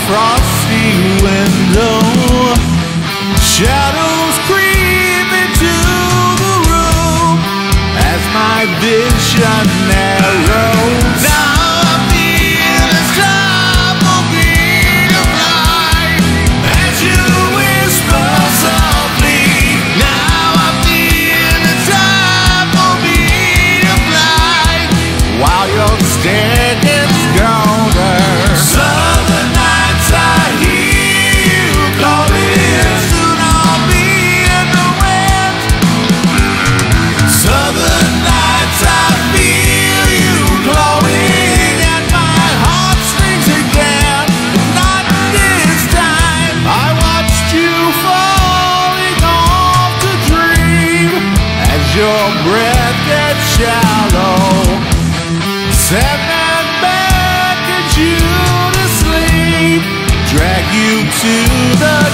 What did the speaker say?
frosty window. Shadows creep into the room as my vision narrows. Now I feel it's time for me to fly as you whisper softly. Now I feel it's time for me to fly while your stare gets colder. Southern nights, I hear you calling. Soon I'll be in the wind. Southern nights, I feel you glowing at my heartstrings again. Not this time. I watched you falling off to dream as your breath gets shallow. Set man back and you to sleep, drag you to the